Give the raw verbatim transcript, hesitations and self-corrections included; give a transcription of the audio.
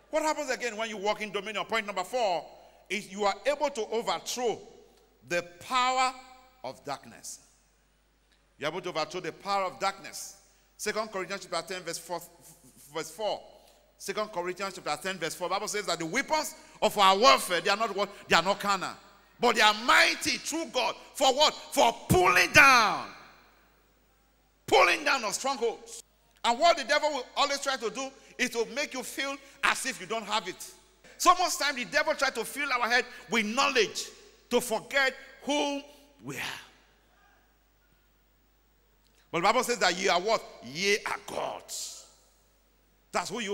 What happens again when you walk in dominion? Point number four is you are able to overthrow the power of darkness. You are able to overthrow the power of darkness. Second Corinthians chapter ten, verse four. Verse four. Second Corinthians chapter ten, verse four. The Bible says that the weapons of our warfare, they are not what? They are not carnal. But they are mighty through God. For what? For pulling down. Pulling down of strongholds. And what the devil will always try to do is to make you feel as if you don't have it. So much time the devil tries to fill our head with knowledge to forget who we are. But the Bible says that ye are what? Ye are gods. That's who you are.